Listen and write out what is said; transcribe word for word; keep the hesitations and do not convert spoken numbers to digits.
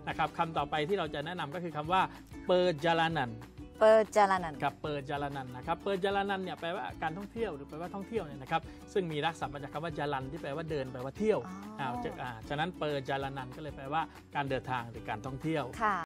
นะครับคำต่อไปที่เราจะแนะนำก็คือคำว่าเปิดจารานันเปิดจารานันครับเปิดจารานันนะครับเปิดจารานันเนี่ยแปลว่าการท่องเที่ยวหรือแปลว่าท่องเที่ยวเนี่ยนะครับซึ่งมีรากศัพท์มาจากคำว่าจารันที่แปลว่าเดินแปลว่าเที่ยวอ่าฉะนั้นเปิดจารานันก็เลยแปลว่าการเดินทางหรือการท่องเที่ยว